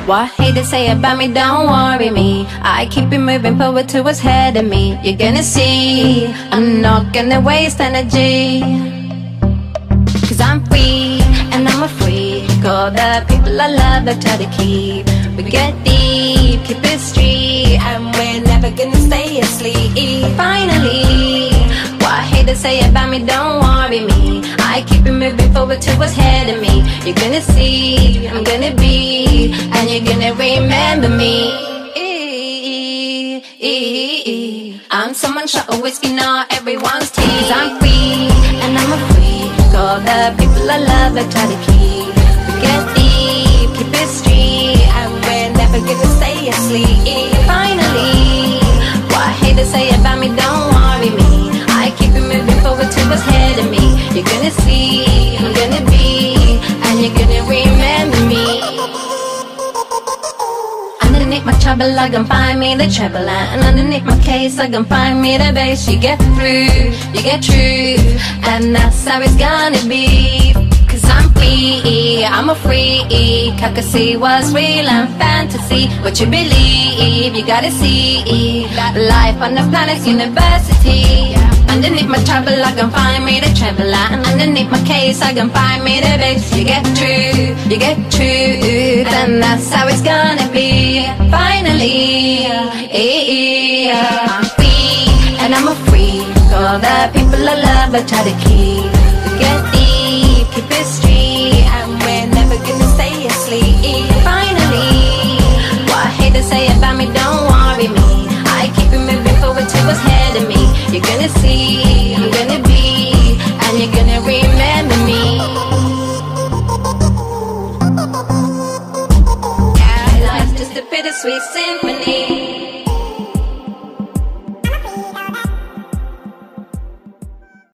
What haters say about me, don't worry me. I keep it moving forward to what's ahead of me. You're gonna see, I'm not gonna waste energy. Cause I'm free, and I'm a freak. All the people I love, I try to keep. We get deep, keep it street, and we're never gonna stay asleep. Finally, what haters say about me, don't worry me. I keep it moving forward to what's ahead of me. You're gonna see, I'm gonna be, and you're gonna remember me. I'm someone shot of whiskey, not everyone's tea. Cause I'm free, and I'm a freak. All the people I love, I try to keep. We get deep, keep it street, and we're never gonna stay asleep. Finally, what haters say about me, don't worry me. I keep it moving forward to what's ahead of me. You're gonna see, I'm gonna be, and you're gonna remember me. Underneath my trouble, I can find me the treble, and underneath my case, I can find me the bass. You get through, you get true, and that's how it's gonna be. Cause I'm free, I'm a freak. I can see what's real and fantasy. What you believe, you gotta see. Life on the planet's university. Underneath my trouble, I can find me the treble, and underneath my case, I can find me the bass. You get true, you get truth, and that's how it's gonna be. Finally, I'm free, and I'm a freak. All the people I love, I try to keep. We get deep, keep it street, and we're never gonna stay asleep. Finally, what haters say about me, don't worry me. I keep it moving forward to what's ahead of me. You're gonna see, I'm gonna be, and you're gonna remember me. Life's just a bittersweet symphony.